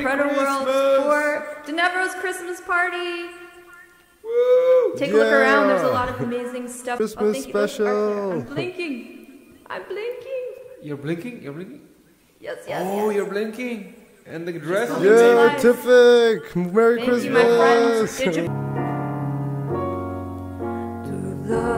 Incredi World for Denevro's Christmas party. Woo! Take a look around. There's a lot of amazing stuff. Christmas special. I'm blinking. I'm blinking. You're blinking? You're blinking? Yes, yes, Oh, yes. you're blinking. And the dress is Yeah, Tiffik. Merry Thank Christmas. you, my friend. Did you